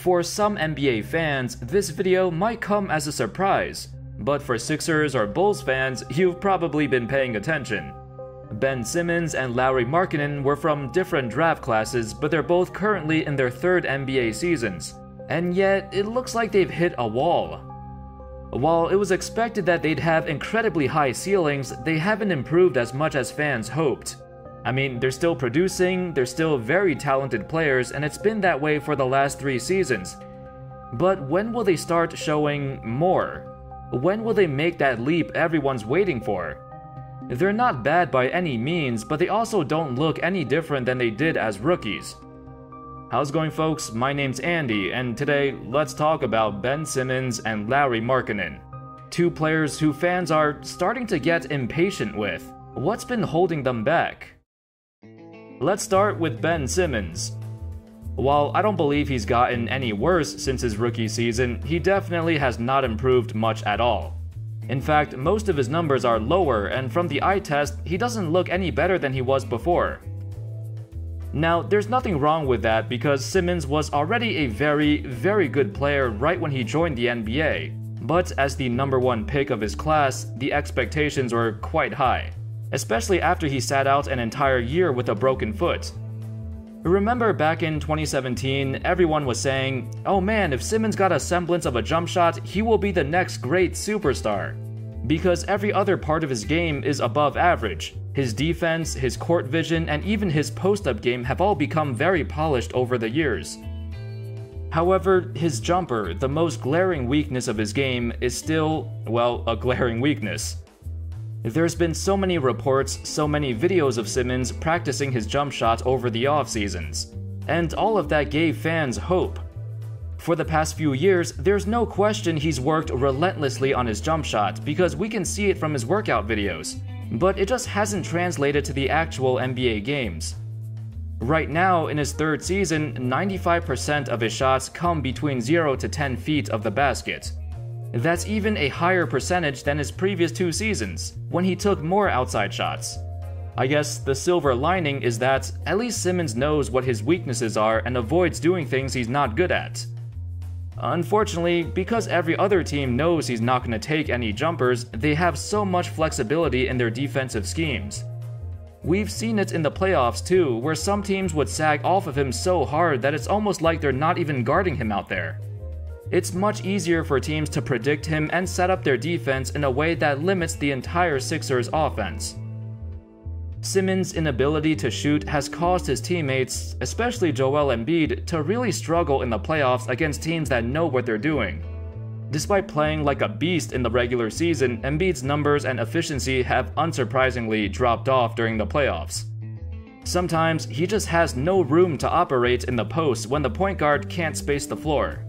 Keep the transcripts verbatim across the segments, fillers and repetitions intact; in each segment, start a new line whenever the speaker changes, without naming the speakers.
For some N B A fans, this video might come as a surprise, but for Sixers or Bulls fans, you've probably been paying attention. Ben Simmons and Lauri Markkanen were from different draft classes, but they're both currently in their third N B A seasons, and yet it looks like they've hit a wall. While it was expected that they'd have incredibly high ceilings, they haven't improved as much as fans hoped. I mean, they're still producing, they're still very talented players, and it's been that way for the last three seasons. But when will they start showing more? When will they make that leap everyone's waiting for? They're not bad by any means, but they also don't look any different than they did as rookies. How's it going, folks? My name's Andy, and today let's talk about Ben Simmons and Lauri Markkanen, two players who fans are starting to get impatient with. What's been holding them back? Let's start with Ben Simmons. While I don't believe he's gotten any worse since his rookie season, he definitely has not improved much at all. In fact, most of his numbers are lower, and from the eye test, he doesn't look any better than he was before. Now, there's nothing wrong with that because Simmons was already a very, very good player right when he joined the N B A, but as the number one pick of his class, the expectations were quite high, especially after he sat out an entire year with a broken foot. Remember back in twenty seventeen, everyone was saying, oh man, if Simmons got a semblance of a jump shot, he will be the next great superstar. Because every other part of his game is above average. His defense, his court vision, and even his post-up game have all become very polished over the years. However, his jumper, the most glaring weakness of his game, is still, well, a glaring weakness. There's been so many reports, so many videos of Simmons practicing his jump shot over the off-seasons, and all of that gave fans hope. For the past few years, there's no question he's worked relentlessly on his jump shot because we can see it from his workout videos, but it just hasn't translated to the actual N B A games. Right now, in his third season, ninety-five percent of his shots come between zero to ten feet of the basket. That's even a higher percentage than his previous two seasons, when he took more outside shots. I guess the silver lining is that at least Simmons knows what his weaknesses are and avoids doing things he's not good at. Unfortunately, because every other team knows he's not going to take any jumpers, they have so much flexibility in their defensive schemes. We've seen it in the playoffs too, where some teams would sag off of him so hard that it's almost like they're not even guarding him out there. It's much easier for teams to predict him and set up their defense in a way that limits the entire Sixers offense. Simmons' inability to shoot has caused his teammates, especially Joel Embiid, to really struggle in the playoffs against teams that know what they're doing. Despite playing like a beast in the regular season, Embiid's numbers and efficiency have unsurprisingly dropped off during the playoffs. Sometimes he just has no room to operate in the post when the point guard can't space the floor.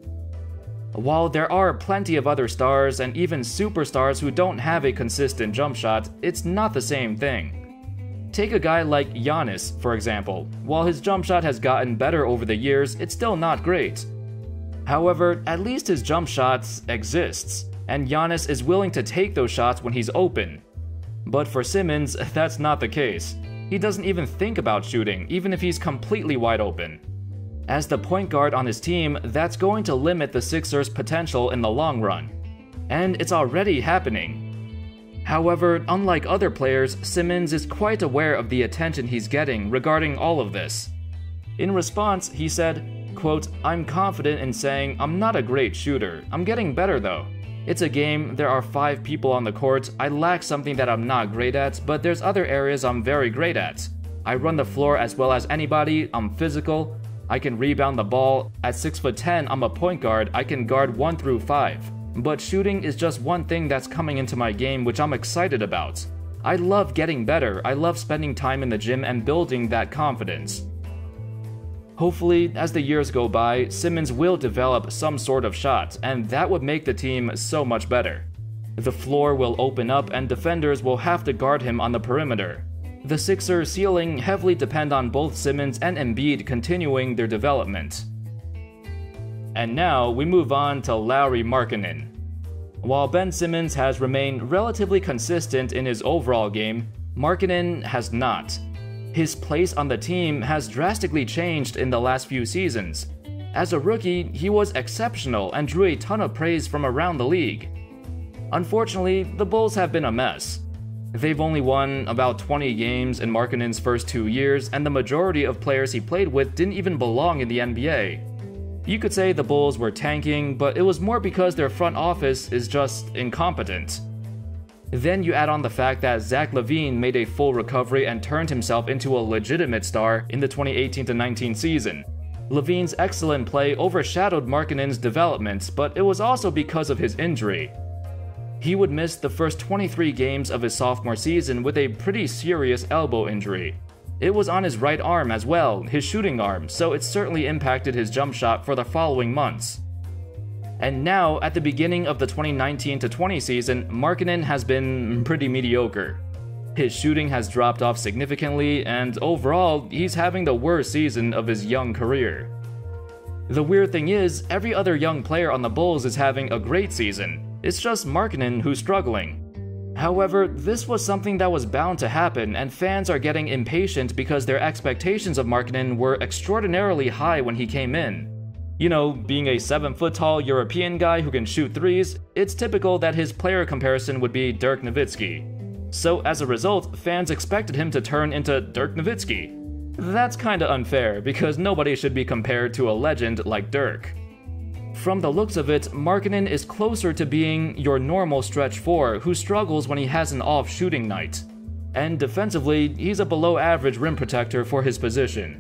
While there are plenty of other stars and even superstars who don't have a consistent jump shot, it's not the same thing. Take a guy like Giannis, for example. While his jump shot has gotten better over the years, it's still not great. However, at least his jump shot exists, and Giannis is willing to take those shots when he's open. But for Simmons, that's not the case. He doesn't even think about shooting, even if he's completely wide open. As the point guard on his team, that's going to limit the Sixers' potential in the long run. And it's already happening. However, unlike other players, Simmons is quite aware of the attention he's getting regarding all of this. In response, he said, quote, I'm confident in saying I'm not a great shooter. I'm getting better though. It's a game, there are five people on the court, I lack something that I'm not great at, but there's other areas I'm very great at. I run the floor as well as anybody, I'm physical, I can rebound the ball, at six foot ten I'm a point guard, I can guard one through five. But shooting is just one thing that's coming into my game which I'm excited about. I love getting better, I love spending time in the gym and building that confidence. Hopefully, as the years go by, Simmons will develop some sort of shot, and that would make the team so much better. The floor will open up and defenders will have to guard him on the perimeter. The Sixers' ceiling heavily depend on both Simmons and Embiid continuing their development. And now we move on to Lauri Markkanen. While Ben Simmons has remained relatively consistent in his overall game, Markkanen has not. His place on the team has drastically changed in the last few seasons. As a rookie, he was exceptional and drew a ton of praise from around the league. Unfortunately, the Bulls have been a mess. They've only won about twenty games in Markkanen's first two years, and the majority of players he played with didn't even belong in the N B A. You could say the Bulls were tanking, but it was more because their front office is just incompetent. Then you add on the fact that Zach LaVine made a full recovery and turned himself into a legitimate star in the twenty eighteen to nineteen season. LaVine's excellent play overshadowed Markkanen's development, but it was also because of his injury. He would miss the first twenty-three games of his sophomore season with a pretty serious elbow injury. It was on his right arm as well, his shooting arm, so it certainly impacted his jump shot for the following months. And now, at the beginning of the twenty nineteen to twenty season, Markkanen has been pretty mediocre. His shooting has dropped off significantly, and overall, he's having the worst season of his young career. The weird thing is, every other young player on the Bulls is having a great season. It's just Markkanen who's struggling. However, this was something that was bound to happen, and fans are getting impatient because their expectations of Markkanen were extraordinarily high when he came in. You know, being a seven foot tall European guy who can shoot threes, it's typical that his player comparison would be Dirk Nowitzki. So as a result, fans expected him to turn into Dirk Nowitzki. That's kinda unfair, because nobody should be compared to a legend like Dirk. From the looks of it, Markkanen is closer to being your normal stretch four who struggles when he has an off shooting night. And defensively, he's a below average rim protector for his position.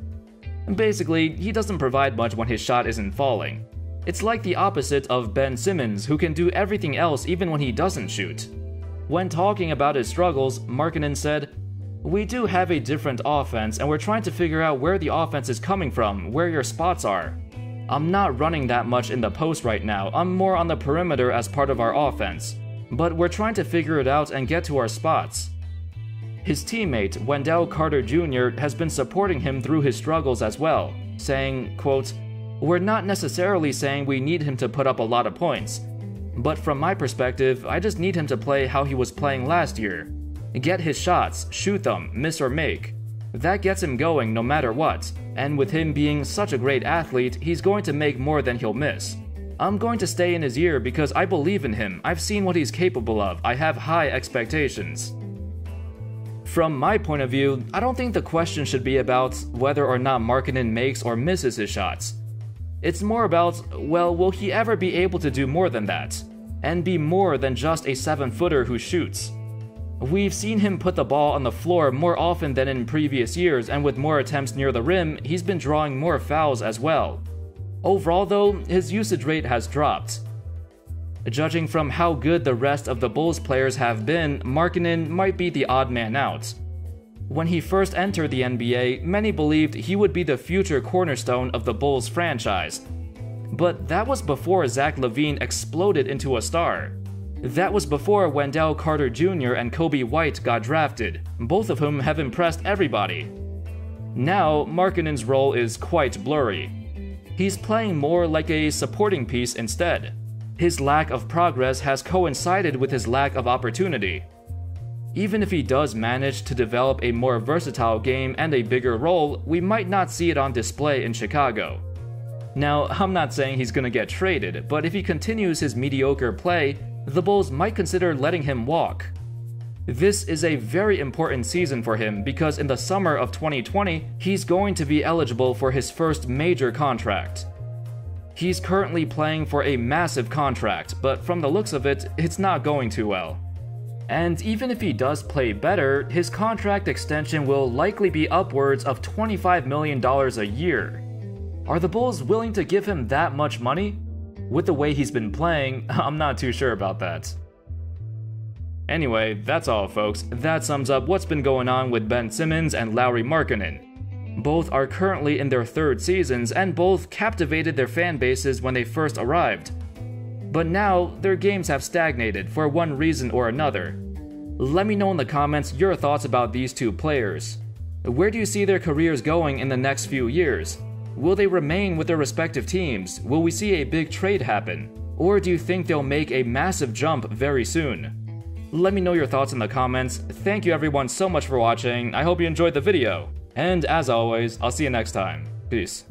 Basically, he doesn't provide much when his shot isn't falling. It's like the opposite of Ben Simmons, who can do everything else even when he doesn't shoot. When talking about his struggles, Markkanen said, "We do have a different offense, and we're trying to figure out where the offense is coming from, where your spots are. I'm not running that much in the post right now, I'm more on the perimeter as part of our offense. But we're trying to figure it out and get to our spots." His teammate, Wendell Carter Junior, has been supporting him through his struggles as well, saying, quote, "We're not necessarily saying we need him to put up a lot of points. But from my perspective, I just need him to play how he was playing last year. Get his shots, shoot them, miss or make. That gets him going no matter what, and with him being such a great athlete, he's going to make more than he'll miss. I'm going to stay in his ear because I believe in him, I've seen what he's capable of, I have high expectations." From my point of view, I don't think the question should be about whether or not Markkanen makes or misses his shots. It's more about, well, will he ever be able to do more than that? And be more than just a seven-footer who shoots? We've seen him put the ball on the floor more often than in previous years, and with more attempts near the rim, he's been drawing more fouls as well. Overall though, his usage rate has dropped. Judging from how good the rest of the Bulls players have been, Markkanen might be the odd man out. When he first entered the N B A, many believed he would be the future cornerstone of the Bulls franchise. But that was before Zach LaVine exploded into a star. That was before Wendell Carter Junior and Kobe White got drafted, both of whom have impressed everybody. Now, Markkanen's role is quite blurry. He's playing more like a supporting piece instead. His lack of progress has coincided with his lack of opportunity. Even if he does manage to develop a more versatile game and a bigger role, we might not see it on display in Chicago. Now, I'm not saying he's gonna get traded, but if he continues his mediocre play, the Bulls might consider letting him walk. This is a very important season for him because in the summer of twenty twenty, he's going to be eligible for his first major contract. He's currently playing for a massive contract, but from the looks of it, it's not going too well. And even if he does play better, his contract extension will likely be upwards of twenty-five million dollars a year. Are the Bulls willing to give him that much money? With the way he's been playing, I'm not too sure about that. Anyway, that's all folks. That sums up what's been going on with Ben Simmons and Lauri Markkanen. Both are currently in their third seasons and both captivated their fan bases when they first arrived. But now, their games have stagnated for one reason or another. Let me know in the comments your thoughts about these two players. Where do you see their careers going in the next few years? Will they remain with their respective teams? Will we see a big trade happen? Or do you think they'll make a massive jump very soon? Let me know your thoughts in the comments. Thank you everyone so much for watching. I hope you enjoyed the video. And as always, I'll see you next time. Peace.